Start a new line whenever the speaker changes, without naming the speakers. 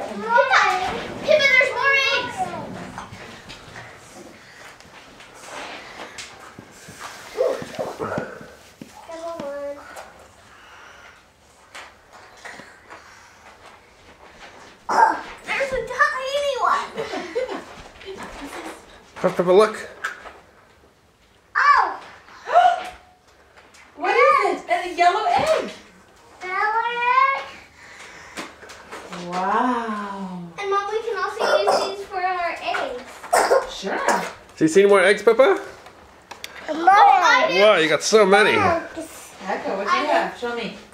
Pippa, there's more eggs. There's a tiny one.
Pippa, look.
Oh!
What is it? And a yellow egg.
Yellow egg.
Wow.
And Mom, we can also use these for our eggs.
Sure.
Do you see any more eggs, Pippa?
Oh,
Wow, you got so many.
Echo, what do you have? Show me.